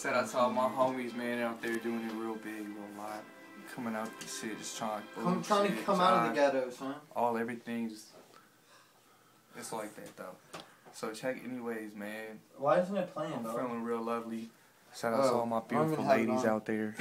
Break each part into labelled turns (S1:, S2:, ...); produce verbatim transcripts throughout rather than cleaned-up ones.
S1: Shout out to all my homies, man, out there doing it real big, real live. Coming out the shit, just trying to
S2: I'm trying to come out of the ghettos, huh?
S1: All everything, just it's like that though. So check anyways, man.
S2: Why isn't it playing,
S1: I'm
S2: though?
S1: feeling real lovely. Shout out
S2: oh,
S1: to all my beautiful ladies out there.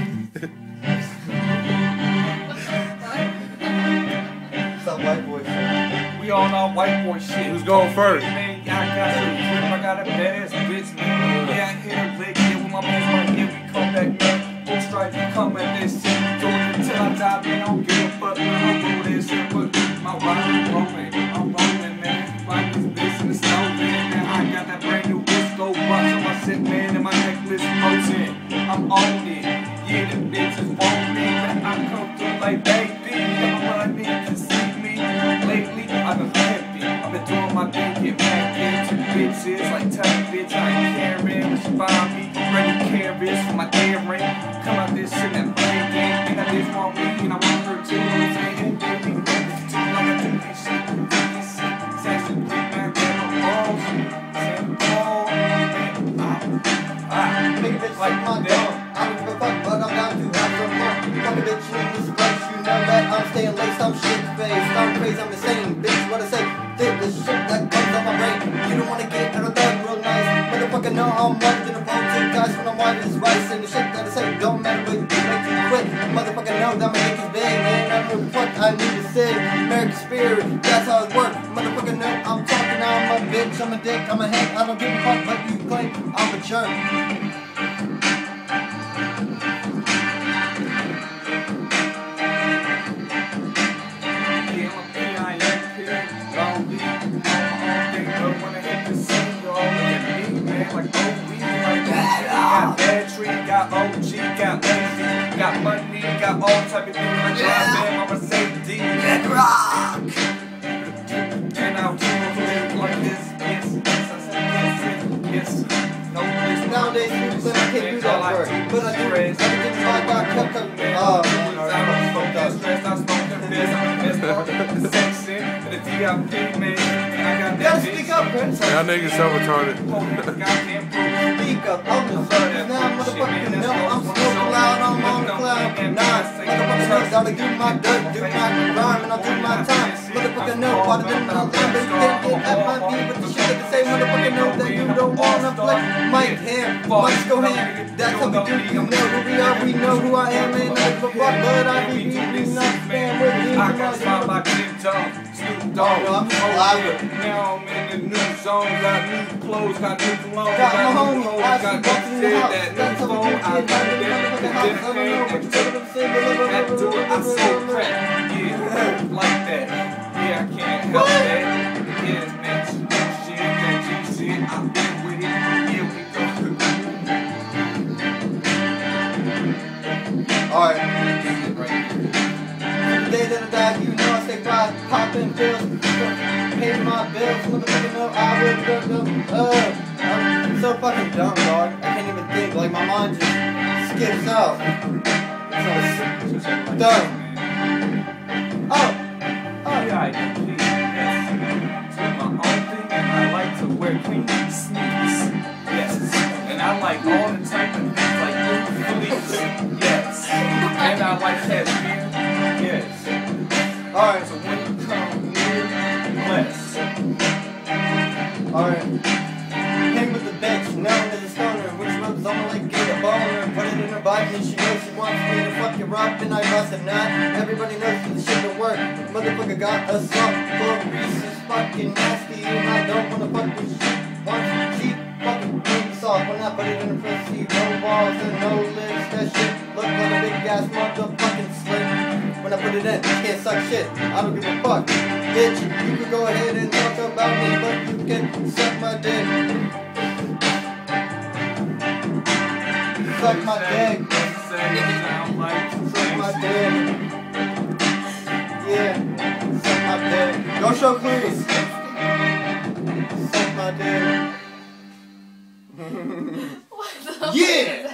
S2: What's up, white boy shit?
S1: We all know white boy shit.
S3: Who's going first?
S1: Man, I got some drip, I got a badass bitch, man. Yeah, I hit her leg, yeah, with my man's right here, we come back, man. Full stripes, we come at this shit. Do it until I die, man. I don't give a fuck, man. I'm doing this shit, but my ride is rolling. I'm rolling, man. Ride this bitch in the snow, man. I got that brand new disco watch on my shit, man, and my necklace floating. I'm on it. Yeah, the bitches want me, but I come through like baby. Everybody need to see me. Lately, I've been pimping. I've been doing my thing, get back into bitches. Like, tell me, bitch, I ain't caring. When she find me, ready carrots for my earring. Come out this shit and play game. And I just want me, and I want her too. I'm saying, baby, baby, too. Like I do this shit, do this shit. Section three, man, get on balls. Same ball, man. Ah, ah.
S2: Make a bitch like my dog. I don't give a fuck, but I'm down to have some fun. Fuck a bitch in this place, you know that I'm staying laced, I'm shit-faced. I'm crazy, I'm insane, bitch, what I say? Did this shit that comes on my brain. You don't wanna get out of that real nice. Motherfucker, know I'm whiter than a phone two guys when I'm white as rice. And the shit that I say don't matter, but you make you quit. Motherfucker, know that my dick is big, man. I know what I need to say. American spirit, that's how it works. Motherfucker, know I'm talking, I'm a bitch, I'm a dick, I'm a hack. I don't give a fuck, but you claim I'm a jerk.
S1: Got O G, got lazy, got money, got all type of things like that, man. I'm a safety. Get rock! And I'll do it like this, yes, yes, I said yes, yes, no, this
S2: nowadays, people say I can't do that work, but I do everything I got kept up. Oh,
S1: I smoke that stress, I smoke that biz, I'm the best part of the section, the V I P, man, and I got that bitch.
S2: Speak up, Prince.
S3: Y'all niggas so retarded.
S2: Speak up, I'm the fuck now, motherfucking no, I'm smoking loud, I'm on the cloud nine. Motherfucking no, gotta do my dirt, do my rhyme, and I'll do my time. Motherfucking no, water than my line, but you can't get at my beat with the shit that they say. Motherfucking no, that you don't wanna play. Mike here, Mike's go ahead, that's how we do. You know who we are, we know who I am, and I give a fuck, but I be beating not stand with me.
S1: I got smile like Jim Jones, Snoop Dogg.
S2: I'm alive.
S1: Now I'm in the new zone, got new clothes, got new cologne,
S2: got my
S1: new
S2: homie,
S1: clothes,
S2: I
S1: got
S2: see walking in the house.
S1: that
S2: That's
S1: new
S2: how we
S1: phone,
S2: do
S1: I
S2: it,
S1: do
S2: man.
S1: that,
S2: The house, I don't know what you're gonna say, but
S1: that do it, I so crap, yeah, like that, yeah, I can't help that, yeah, man, shit, that G shit, I've been with it, yeah, we go.
S2: Alright. The day that I die, you know I stay fried, popping pills, pay my bills, motherfucking no, I would go, go, uh, I'm so fucking dumb, dog. I can't even think, like my mind just skips out. So dumb. Oh, oh.
S1: Yeah, I do please, yes, do my own thing, and I like to wear clean sneakers, yes, and I like all the type of things like fleece, yes, and I like cashmere, yes.
S2: Alright.
S1: So when you come near, less.
S2: Alright. Hang with the bitch, known as a stoner, which rubs on like get a boner, put it in her body and she knows she wants me to fuck you up, and I must have not. Everybody knows that the shit don't work. Motherfucker got a slump full of Reese's fucking nasty, and I don't wanna fuck with shit. Once she fucking makes soft when I put it in her pussy, no balls and no lips. That shit look like a big ass motherfucking slit. When I put it in, you can't suck shit. I don't give a fuck. Bitch, you can go ahead and talk about me, but you can suck my dick. Suck my dick. Suck my dick. Yeah, suck my dick. Don't show please. Suck my dick.
S4: What the
S2: Yeah!